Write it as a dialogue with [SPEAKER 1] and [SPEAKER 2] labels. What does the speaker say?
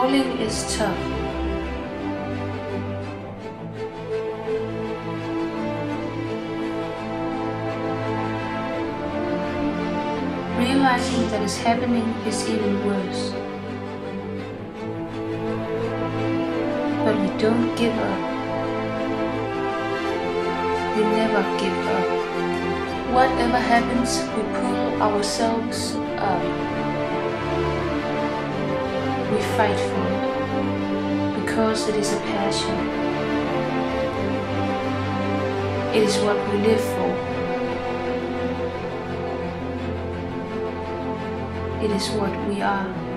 [SPEAKER 1] Falling is tough. Realizing that it's happening is even worse. But we don't give up. We never give up. Whatever happens, we pull ourselves up. We fight for it, because it is a passion. It is what we live for. It is what we are.